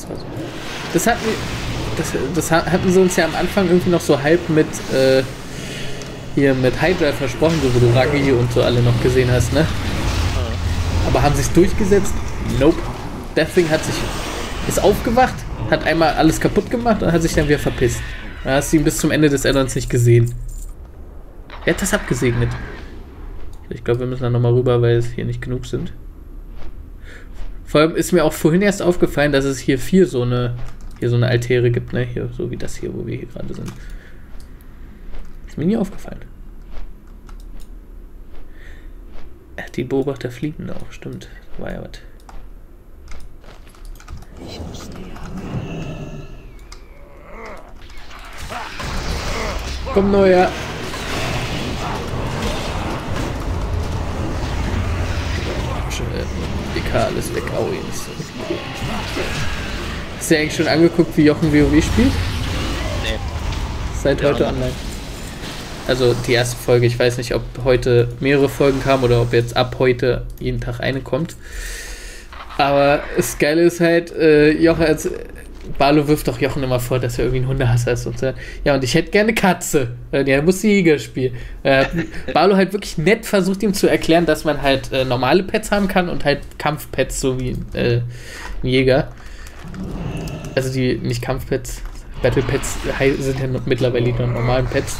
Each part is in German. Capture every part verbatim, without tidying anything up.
Das, war so. das, hatten, das, das hatten sie uns ja am Anfang irgendwie noch so halb mit äh, hier mit Hydra versprochen, so wo du Raggi und so alle noch gesehen hast, ne? Aber haben sie es durchgesetzt? Nope. Deathwing hat sich ist aufgewacht, hat einmal alles kaputt gemacht und hat sich dann wieder verpisst. Da hast du ihn bis zum Ende des Addons nicht gesehen. Wer hat das abgesegnet? Ich glaube, wir müssen da nochmal rüber, weil es hier nicht genug sind. Vor allem ist mir auch vorhin erst aufgefallen, dass es hier vier so eine hier so eine Altäre gibt, ne? Hier, so wie das hier, wo wir hier gerade sind. Ist mir nie aufgefallen. Ach, die Beobachter fliegen auch, stimmt. Da war ja was. Ich muss näher. Komm, Neuer. D K alles weg. Aui, das ist so cool. Hast du dir eigentlich schon angeguckt, wie Jochen WoW spielt? Nee. Seit ja, heute online. Also die erste Folge, ich weiß nicht, ob heute mehrere Folgen kamen oder ob jetzt ab heute jeden Tag eine kommt. Aber das Geile ist halt, äh, Jochen, als Barlo wirft doch Jochen immer vor, dass er irgendwie ein Hundehasser ist und so. Ja, und ich hätte gerne Katze. Ja, er muss Jäger spielen. Äh, Barlo halt wirklich nett versucht, ihm zu erklären, dass man halt äh, normale Pets haben kann und halt Kampfpets, so wie äh, ein Jäger. Also die, nicht Kampfpets, Battle Pets sind ja mittlerweile nur normalen Pets.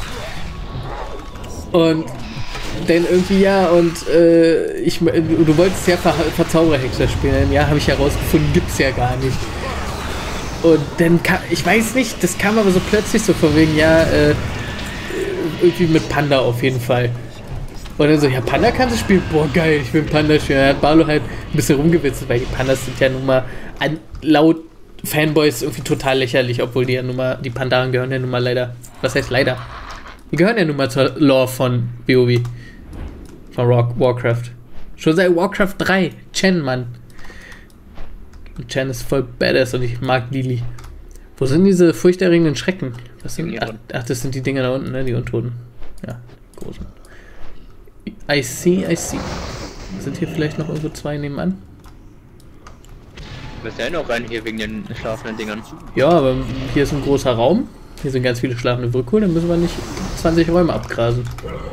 Und dann irgendwie, ja, und äh, ich, du wolltest ja Ver Verzauberhexer spielen. Ja, habe ich herausgefunden, gibt's ja gar nicht. Und dann kam, ich weiß nicht, das kam aber so plötzlich so von wegen, ja, äh, irgendwie mit Panda auf jeden Fall. Und dann so, ja, Panda kannst du spielen? Boah, geil, ich will Panda spielen. Da hat Barlo halt ein bisschen rumgewitzelt, weil die Pandas sind ja nun mal an, laut Fanboys irgendwie total lächerlich, obwohl die ja nun mal, die Pandaren gehören ja nun mal leider, was heißt leider? Die gehören ja nun mal zur Lore von WoW. Von Warcraft. Schon seit Warcraft drei. Chen, Mann. Und Chen ist voll badass und ich mag Lili. Wo sind diese furchterregenden Schrecken? Was sind, ach, ach, das sind die Dinger da unten, ne? Die Untoten. Ja, großen. I see, I see. Sind hier vielleicht noch irgendwo zwei nebenan? Wir müssen ja noch rein hier wegen den schlafenden Dingern. Ja, aber hier ist ein großer Raum. Hier sind ganz viele schlafende Wirrkuh, dann müssen wir nicht zwanzig Räume abgrasen.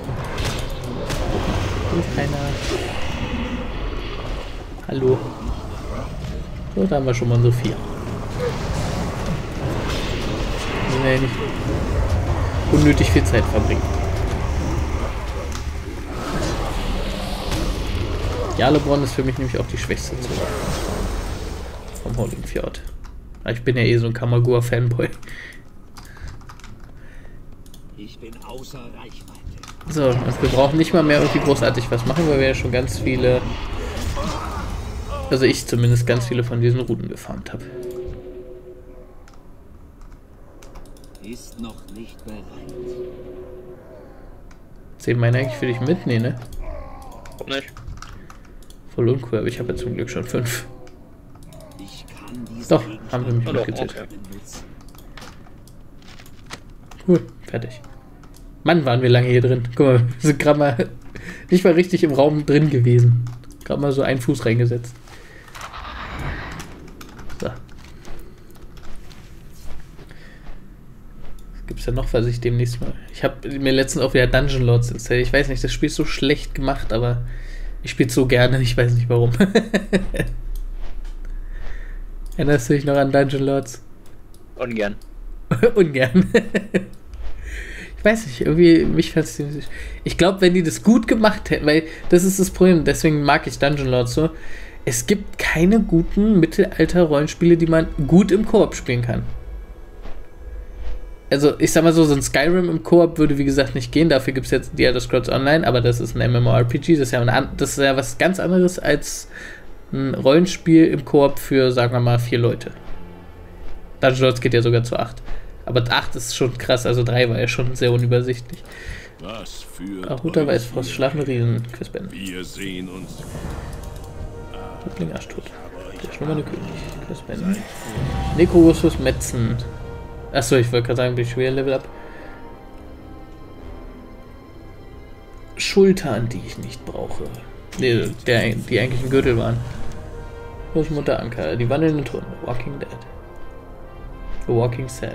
Hier ist einer. Hallo. So, da haben wir schon mal so vier. Müssen wir ja nicht unnötig viel Zeit verbringen. Jarlebronn ist für mich nämlich auch die schwächste Zone vom Holdingfjord. Ich bin ja eh so ein Kamagua-Fanboy. Ich bin außer Reichweite. So, und wir brauchen nicht mal mehr irgendwie großartig was machen, weil wir ja schon ganz viele, also ich zumindest ganz viele von diesen Routen gefarmt habe. Ist noch nicht bereit. Zehn meine eigentlich für dich mit? Nee, ne? Warum nicht? Voll uncool, aber ich habe ja zum Glück schon fünf. Ich kann diese Doch, haben wir mich Oh, mitgezählt. okay. Cool, fertig. Mann, waren wir lange hier drin. Guck mal, wir sind gerade mal nicht mal richtig im Raum drin gewesen. Gerade mal so einen Fuß reingesetzt. So. Was gibt's ja noch, was ich demnächst mal... Ich habe mir letztens auch wieder Dungeon Lords installiert. Ich weiß nicht, das Spiel ist so schlecht gemacht, aber ich spiele es so gerne. Ich weiß nicht warum. Erinnerst du dich noch an Dungeon Lords? Ungern. Ungern. Ich weiß nicht, irgendwie, mich fasziniert. Ich glaube, wenn die das gut gemacht hätten, weil das ist das Problem, deswegen mag ich Dungeon Lords so. Es gibt keine guten Mittelalter-Rollenspiele, die man gut im Koop spielen kann. Also, ich sag mal so, so ein Skyrim im Koop würde wie gesagt nicht gehen. Dafür gibt es jetzt The Elder Scrolls Online, aber das ist ein MMORPG. Das ist ja, eine, das ist ja was ganz anderes als ein Rollenspiel im Koop für, sagen wir mal, vier Leute. Dungeon Lords geht ja sogar zu acht. Aber acht ist schon krass, also drei war ja schon sehr unübersichtlich. Was für Ahuta Weißfrost, schlafende Riesen, Quizbände. Wir sehen uns. Liebling Aschtot. Der schlummernde König, Quizbände. Necrogus Metzen. Achso, ich wollte gerade sagen, bin ich schwer Level up. Schultern, die ich nicht brauche. Nee, der, die eigentlich ein Gürtel waren. Großmutter Anker, die wandelnden Turm, Walking Dead. The Walking Dead.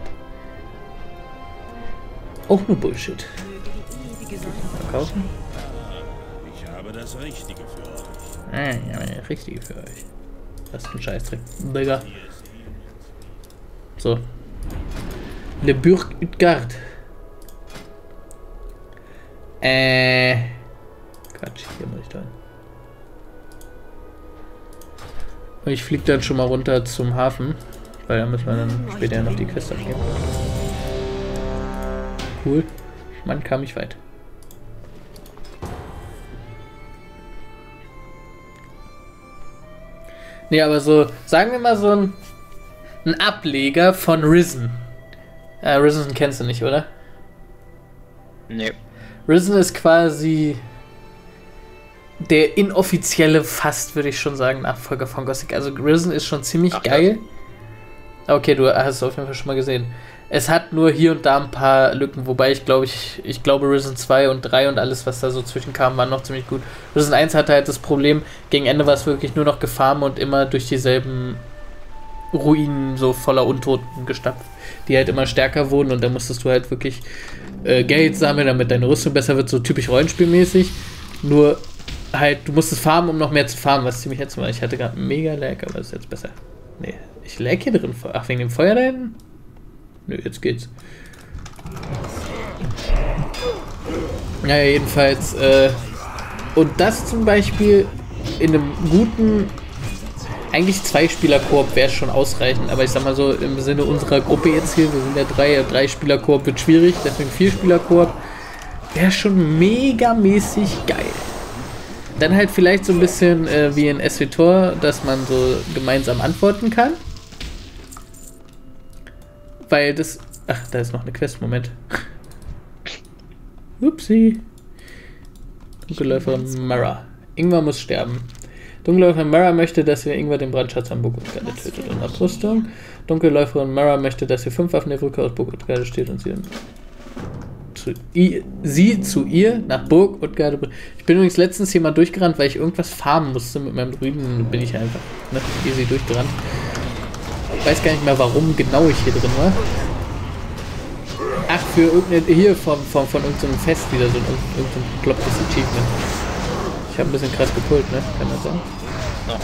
Auch nur Bullshit. Verkaufen? Ich habe das Richtige für euch. Ah, ja, das Richtige für euch. Was für ein Scheißdreck. Digga. So. Le Burg Utgard. Äh. Quatsch, hier muss ich da hin. Und ich fliege dann schon mal runter zum Hafen, weil da müssen wir dann später noch die Quest abgeben. Cool. Mann, kam ich weit. Nee, aber so, sagen wir mal so ein, ein Ableger von Risen. Äh, Risen kennst du nicht, oder? Nee. Risen ist quasi der inoffizielle, fast würde ich schon sagen, Nachfolger von Gothic. Also Risen ist schon ziemlich Ach, geil. Okay, du hast es auf jeden Fall schon mal gesehen. Es hat nur hier und da ein paar Lücken, wobei ich glaube, ich, ich glaube Risen zwei und drei und alles, was da so zwischenkam, war noch ziemlich gut. Risen eins hatte halt das Problem, gegen Ende war es wirklich nur noch Gefarm und immer durch dieselben Ruinen so voller Untoten gestapft, die halt immer stärker wurden und da musstest du halt wirklich äh, Geld sammeln, damit deine Rüstung besser wird, so typisch rollenspielmäßig. Nur halt, du musstest farmen, um noch mehr zu farmen, was ziemlich jetzt war. Ich hatte gerade mega Lag, aber das ist jetzt besser. Nee, ich lag hier drin. Ach, wegen dem Feuer da hinten? Nö, jetzt geht's. Naja, jedenfalls, äh, und das zum Beispiel in einem guten, eigentlich Zwei-Spieler-Koop wäre schon ausreichend, aber ich sag mal so, im Sinne unserer Gruppe jetzt hier, wir sind ja drei, Drei-Spieler-Koop wird schwierig, deswegen Vier-Spieler-Koop, wäre schon megamäßig geil. Dann halt vielleicht so ein bisschen äh, wie in SWTOR, dass man so gemeinsam antworten kann. Weil das... Ach, da ist noch eine Quest, Moment. Upsi. Dunkelläuferin Mara. Ingvar muss sterben. Dunkelläuferin Mara möchte, dass ihr Ingvar den Brandschatz am Burg Utgarde tötet und Abrüstung. Dunkelläuferin Mara möchte, dass ihr fünf Waffen der Brücke aus Burg Utgarde steht und sie... Zu I, sie zu ihr nach Burg Utgarde. Ich bin übrigens letztens hier mal durchgerannt, weil ich irgendwas farmen musste mit meinem Druiden. Bin ich einfach ne, easy durchgerannt. Ich weiß gar nicht mehr, warum genau ich hier drin war. Ach, für irgendeine. Hier vom, vom, von irgendeinem Fest wieder so ein irgendein beklopptes Achievement. Ich habe ein bisschen krass gepult, ne? Kann das sein? No,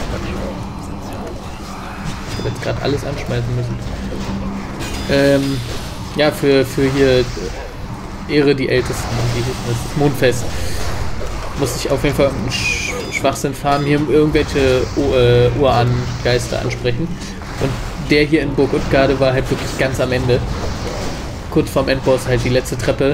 ich habe jetzt gerade alles anschmeißen müssen. Ähm, ja, für, für hier. Ehre die Ältesten, die, das ist Mondfest. Muss ich auf jeden Fall einen Sch Schwachsinn fahren, hier irgendwelche äh, Urahn-Geister ansprechen. Und der hier in Burg Utgarde war halt wirklich ganz am Ende. Kurz vorm Endboss halt die letzte Treppe.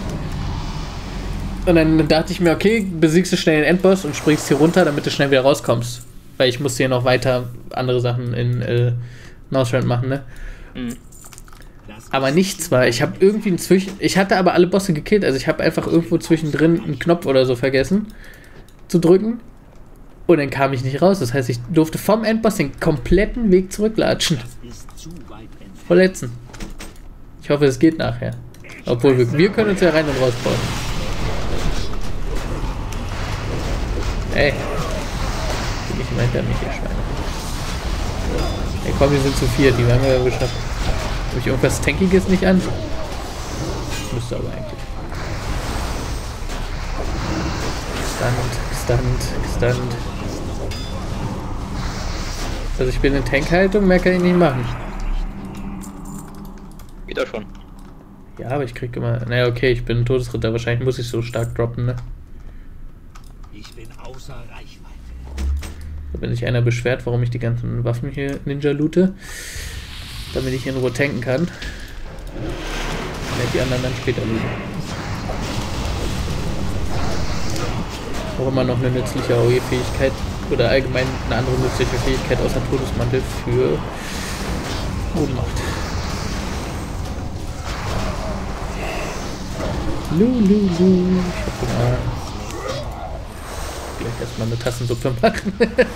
Und dann dachte ich mir, okay, besiegst du schnell den Endboss und springst hier runter, damit du schnell wieder rauskommst. Weil ich musste hier noch weiter andere Sachen in äh, Northrend machen, ne? Mhm. Aber nichts war. Ich habe irgendwie inzwischen. Ich hatte aber alle Bosse gekillt. Also ich habe einfach irgendwo zwischendrin einen Knopf oder so vergessen zu drücken. Und dann kam ich nicht raus. Das heißt, ich durfte vom Endboss den kompletten Weg zurücklatschen. Verletzen. Ich hoffe, es geht nachher. Obwohl wir, wir können uns ja rein und raus bauen. Ey. Bin ich immer hinter mich, ihr Schweine. Ey komm, wir sind zu viert. Die haben wir ja geschafft. Habe ich irgendwas Tankiges nicht an? Müsste aber eigentlich. Stunt, Stunt, Stunt. Also ich bin in Tankhaltung, mehr kann ich nicht machen. Geht doch schon. Ja, aber ich krieg immer... Naja, okay, ich bin ein Todesritter. Wahrscheinlich muss ich so stark droppen, ne? Ich bin außer Reichweite. Da bin sich einer beschwert, warum ich die ganzen Waffen hier Ninja loote. Damit ich in Ruhe tanken kann. Und die anderen dann später looten. Auch immer noch eine nützliche A O E-Fähigkeit oder allgemein eine andere nützliche Fähigkeit außer Todesmantel für Ohnmacht. Lululu. Ich hab Hunger. Gleich erstmal eine Tassensuppe machen.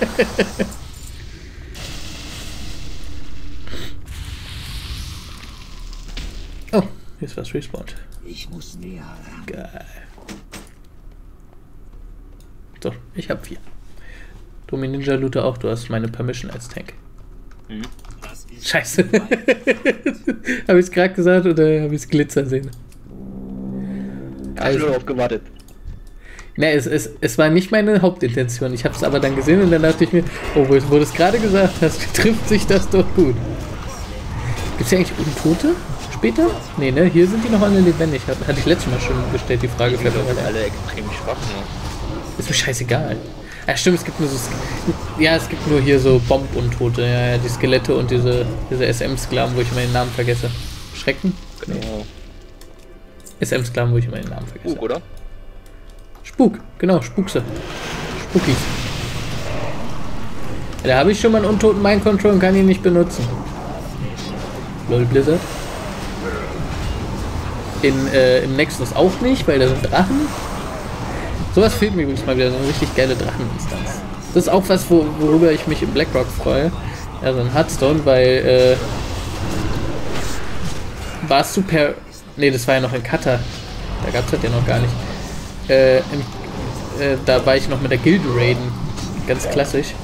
Oh, hier ist was respawned. Ich muss näher ran. Geil. So, ich hab vier. Domi Ninja Looter auch, du hast meine Permission als Tank. Mhm. Das ist Scheiße. Habe ich es gerade gesagt oder habe ich es glitzern sehen? Hast du nur darauf gewartet? Ne, es, es, es war nicht meine Hauptintention. Ich habe es aber dann gesehen und dann dachte ich mir, oh, wo, wo du es gerade gesagt hast, trifft sich das doch gut. Gibt es hier eigentlich Untote später? Ne, ne, hier sind die noch alle lebendig. Hatte ich letztes Mal schon gestellt, die Frage. Die sind doch alle extrem schwach, ne? Ist mir scheißegal. Ja, stimmt, es gibt nur so... Ja, es gibt nur hier so Bomb-Untote. Ja, ja, die Skelette und diese, diese S M-Sklaven, wo ich immer den Namen vergesse. Schrecken? Genau. S M-Sklaven, wo ich immer den Namen vergesse. Spuk, oder? Spuk, genau, Spukse. Spookies. Ja, da habe ich schon mal einen untoten Mind Control und kann ihn nicht benutzen. Lol, Blizzard. In, äh, im Nexus auch nicht, weil da sind Drachen. Sowas fehlt mir übrigens mal wieder, so eine richtig geile Dracheninstanz. Das ist auch was, wo, worüber ich mich in Blackrock freue. Also in Hearthstone, weil, äh... warst du per... Ne, das war ja noch in Qatar. Da gab es das ja noch gar nicht. Äh, im, äh, da war ich noch mit der Gilde raiden. Ganz klassisch.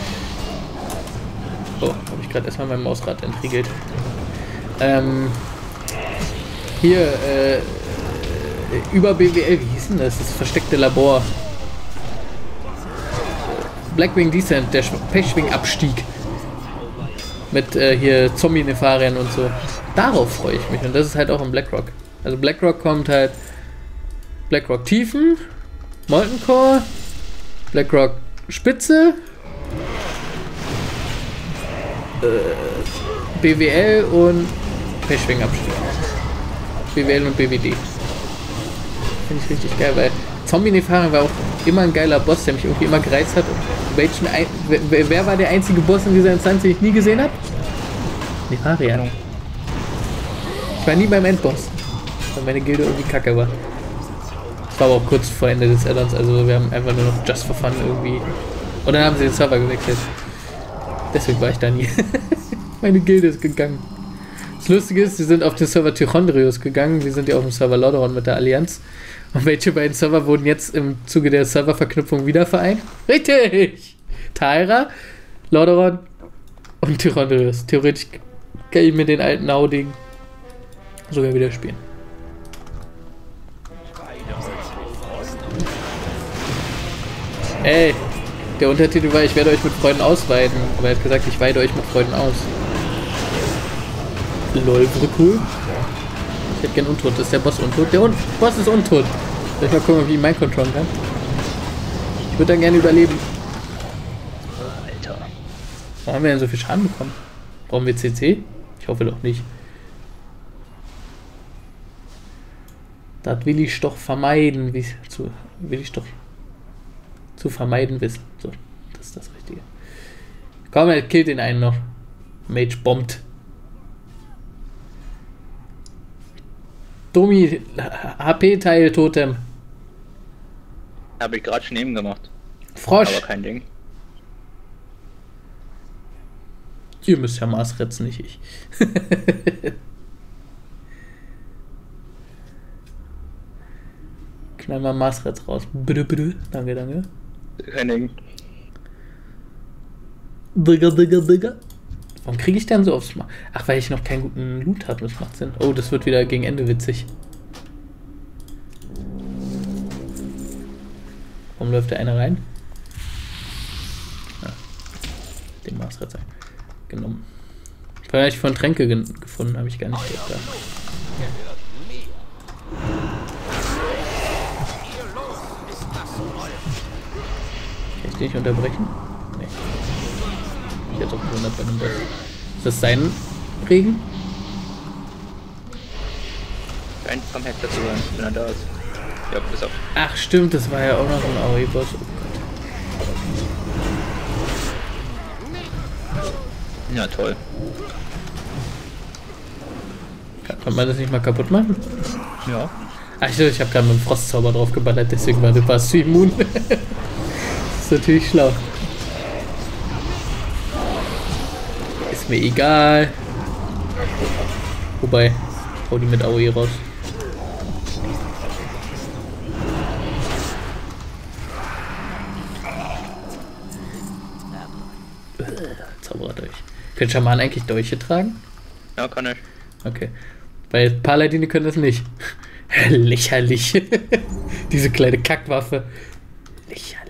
Oh, habe ich gerade erstmal mein Mausrad entriegelt. Ähm... Hier, äh... über B W L, wie hieß denn das? Das versteckte Labor. Blackwing Descent, der Pechschwing-Abstieg. Mit äh, hier Zombie-Nefarien und so. Darauf freue ich mich. Und das ist halt auch im Blackrock. Also Blackrock kommt halt Blackrock Tiefen, Molten Core, Blackrock Spitze, äh, B W L und Pechschwing-Abstieg. B W L und B W D. Finde ich richtig geil, weil Zombie-Nefarien war auch immer ein geiler Boss, der mich irgendwie immer gereizt hat. Welchen ein, wer, wer war der einzige Boss in dieser Instanz, den ich nie gesehen habe? Nefaria. Ich war nie beim Endboss, weil meine Gilde irgendwie kacke war. Das war aber auch kurz vor Ende des Addons, also wir haben einfach nur noch Just for Fun irgendwie. Und dann haben sie den Server gewechselt. Deswegen war ich da nie. Meine Gilde ist gegangen. Das Lustige ist, sie sind auf den Server Tychondrius gegangen, wir sind ja auf dem Server Lordaeron mit der Allianz. Und welche beiden Server wurden jetzt im Zuge der Serververknüpfung wieder vereint? Richtig! Taira, Lordaeron und Tychondrius. Theoretisch kann ich mit den alten Nauding sogar wieder spielen. Ey, der Untertitel war, ich werde euch mit Freuden ausweiden. Aber er hat gesagt, ich weide euch mit Freuden aus. Lol, cool. Ich hätte gern Untot. Das ist der Boss untot. Der Un Boss ist untot. Soll ich mal gucken, wie ich mein controllen kann? Ich würde dann gerne überleben. Alter. Warum haben wir denn so viel Schaden bekommen? Brauchen wir C C? Ich hoffe doch nicht. Das will ich doch vermeiden. Wie zu, will ich doch zu vermeiden wissen. So, das ist das Richtige. Komm, er killt den einen noch. Mage bombt. Domi, H P-Teil, Totem. Habe ich gerade schon eben gemacht. Frosch. Aber kein Ding. Ihr müsst ja Maßretz, nicht ich. Knall mal Maßretz raus. Bitte, bitte. Danke, danke. Kein Ding. Digga, Digga, Digga. Warum kriege ich dann so aufs Mal? Ach, weil ich noch keinen guten Loot habe. Das macht Sinn. Oh, das wird wieder gegen Ende witzig. Warum läuft der eine rein? Ah, den Maßretz genommen. Vorher habe ich von Tränke ge gefunden, habe ich gar nicht gedacht. Da. Kann ich den nicht unterbrechen? Nee. Ich hätte auch gewundert bei dem Boss. Ist das sein Regen? Kein vom Headset zu sein, wenn er da ist. Ja, bis auf. Ach stimmt, das war ja auch noch ein Aoi-Boss. Oh Gott. Ja, toll. Kann man das nicht mal kaputt machen? Ja. Ach ich, ich habe gerade mit dem Frostzauber drauf geballert, deswegen war du warst du immun. Das ist natürlich schlau. Ist mir egal. Wobei, hau die mit Aoi raus. Zauberer durch. Können Schamanen eigentlich Dolche tragen? Ja, kann ich. Okay. Weil Paladine können das nicht. Lächerlich. Diese kleine Kackwaffe. Lächerlich.